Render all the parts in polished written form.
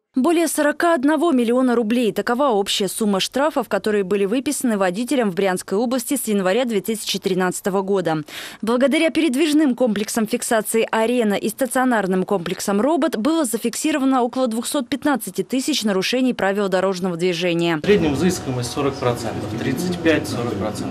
Более 41 миллиона рублей – такова общая сумма штрафов, которые были выписаны водителям в Брянской области с января 2013 года. Благодаря передвижным комплексам фиксации «Арена» и стационарным комплексам «Робот» было зафиксировано около 215 тысяч нарушений правил дорожного движения. В среднем взыскиваемость 40%, 35-40%.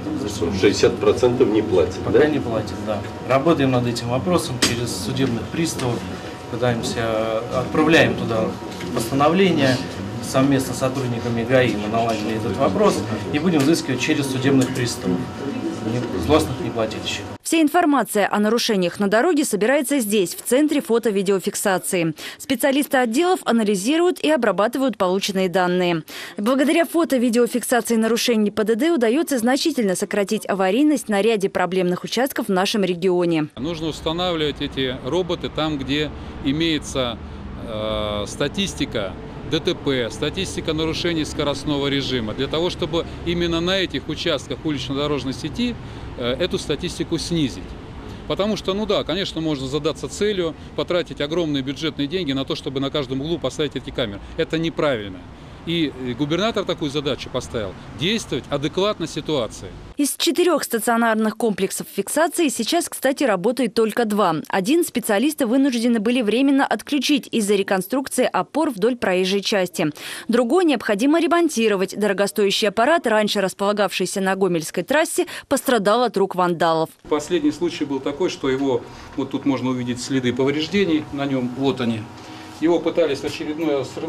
60% не платят, Пока да? не платят, да. Работаем над этим вопросом через судебных приставов. Пытаемся, отправляем туда постановление совместно с сотрудниками ГАИ. Мы наладили этот вопрос и будем взыскивать через судебных приставов злостных неплательщиков. Вся информация о нарушениях на дороге собирается здесь, в Центре фото-видеофиксации. Специалисты отделов анализируют и обрабатывают полученные данные. Благодаря фото-видеофиксации нарушений ПДД удается значительно сократить аварийность на ряде проблемных участков в нашем регионе. Нужно устанавливать эти роботы там, где имеется статистика ДТП, статистика нарушений скоростного режима, для того, чтобы именно на этих участках улично-дорожной сети эту статистику снизить. Потому что, ну да, конечно, можно задаться целью потратить огромные бюджетные деньги на то, чтобы на каждом углу поставить эти камеры. Это неправильно. И губернатор такую задачу поставил – действовать адекватно ситуации. Из 4 стационарных комплексов фиксации сейчас, кстати, работает только 2. Один специалисты вынуждены были временно отключить из-за реконструкции опор вдоль проезжей части. Другой необходимо ремонтировать. Дорогостоящий аппарат, раньше располагавшийся на Гомельской трассе, пострадал от рук вандалов. Последний случай был такой, что его, вот тут можно увидеть следы повреждений на нем, вот они. Его пытались в очередной раз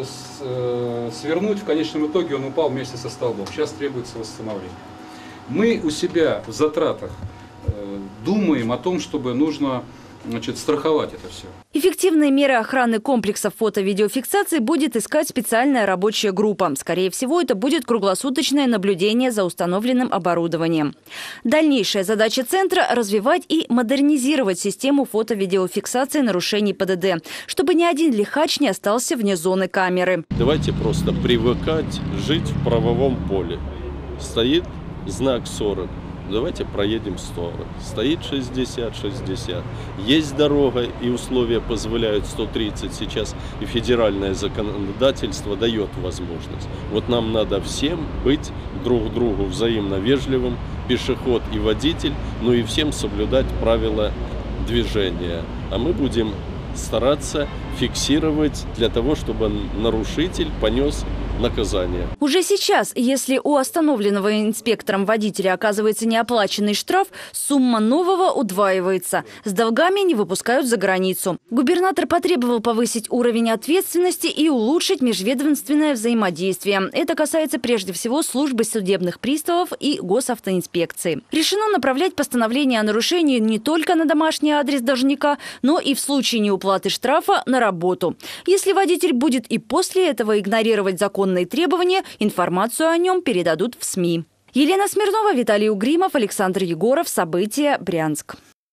свернуть, в конечном итоге он упал вместе со столбом. Сейчас требуется восстановление. Мы у себя в затратах думаем о том, чтобы нужно страховать это все. Эффективные меры охраны комплексов фото-видеофиксации будет искать специальная рабочая группа. Скорее всего, это будет круглосуточное наблюдение за установленным оборудованием. Дальнейшая задача центра – развивать и модернизировать систему фото-видеофиксации нарушений ПДД, чтобы ни один лихач не остался вне зоны камеры. Давайте просто привыкать жить в правовом поле. Стоит знак 40. Давайте проедем 40. Стоит 60. Есть дорога, и условия позволяют 130 сейчас, и федеральное законодательство дает возможность. Вот нам надо всем быть друг другу взаимно вежливым, пешеход и водитель, ну и всем соблюдать правила движения. А мы будем стараться фиксировать для того, чтобы нарушитель понес наказание. Уже сейчас, если у остановленного инспектором водителя оказывается неоплаченный штраф, сумма нового удваивается. С долгами не выпускают за границу. Губернатор потребовал повысить уровень ответственности и улучшить межведомственное взаимодействие. Это касается прежде всего службы судебных приставов и госавтоинспекции. Решено направлять постановление о нарушении не только на домашний адрес должника, но и в случае неуплаты штрафа на работу. Если водитель будет и после этого игнорировать законные требования, информацию о нем передадут в СМИ. Елена Смирнова, Виталий Угримов, Александр Егоров. События. Брянск.